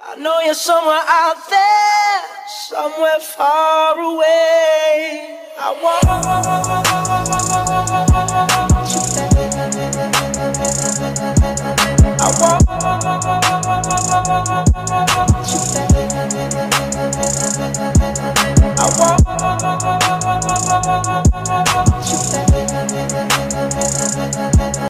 I know you're somewhere out there, somewhere far away. I want you back. I want you back. I want